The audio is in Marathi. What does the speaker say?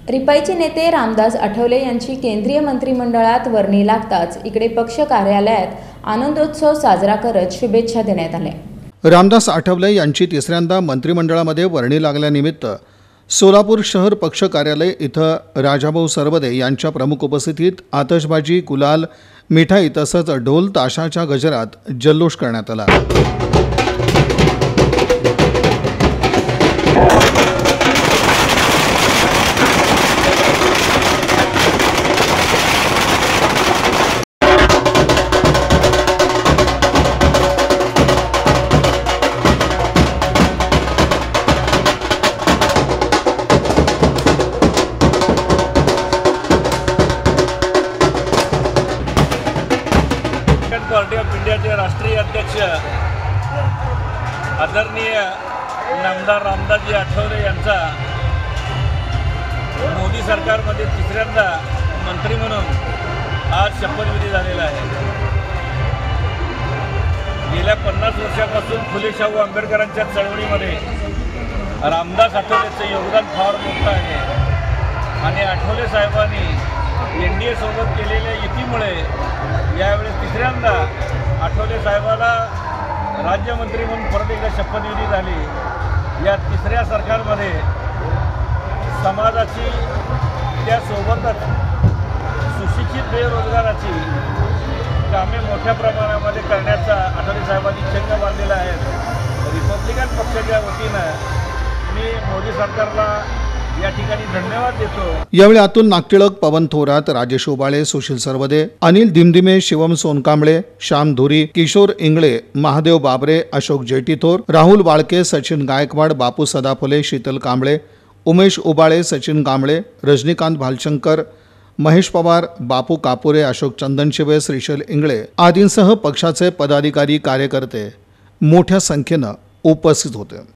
रिपाईचे नेते रामदास आठवले यांची केंद्रीय मंत्रिमंडळात वर्णी लागताच इकडे पक्ष कार्यालयात आनंदोत्सव साजरा करत शुभेच्छा देण्यात आल्या। रामदास आठवले यांची तिसऱ्यांदा मंत्रिमंडळामध्ये वर्णी लागल्यानिमित्त सोलापूर शहर पक्ष कार्यालय इथं राजाभाऊ सरवदे यांच्या प्रमुख उपस्थितीत आतषबाजी, गुलाल, मिठाई तसंच ढोल ताशाच्या गजरात जल्लोष करण्यात आला। पार्टी ऑफ इंडियाचे राष्ट्रीय अध्यक्ष आदरणीय नामदार रामदासजी आठवले यांचा मोदी सरकारमध्ये तिसऱ्यांदा मंत्री म्हणून आज शपथविधी झालेला आहे। गेल्या 50 वर्षापासून फुले शाहू आंबेडकरांच्या चळवळीमध्ये रामदास आठवलेचं योगदान फार मोठं आहे आणि आठवले साहेबांनी NDA सोबत केलेल्या युतीमुळे यावेळी तिसऱ्यांदा आठवले साहेबाला राज्यमंत्री म्हणून परत एकदा शपथविधी झाली। या तिसऱ्या सरकारमध्ये समाजाची त्यासोबतच सुशिक्षित बेरोजगाराची कामे मोठ्या प्रमाणामध्ये करण्याचा आठवले साहेबांनी चंग बांधलेला आहे। रिपब्लिकन पक्षाच्या वतीनं मी मोदी सरकारला या ठिकाणी धन्यवाद देतो। यावेळी आतून नागटिळक, पवन थोरात, राजेश ओबाळे, सुशील सरवदे, अनिल दिमदिमे, शिवम सोनकांबळे, श्याम धुरी, किशोर इंगळे, महादेव बाबरे, अशोक जेटीथोर, राहुल वाळके, सचिन गायकवाड, बापू सदाफुले, शीतल कांबळे, उमेश उबाळे, सचिन कांबळे, रजनीकांत भालशंकर, महेश पवार, बापू कापुरे, अशोक चंदनशिवे, श्रीशैल इंगळे आदींसह पक्षाचे पदाधिकारी, कार्यकर्ते मोठ्या संख्येने उपस्थित होते।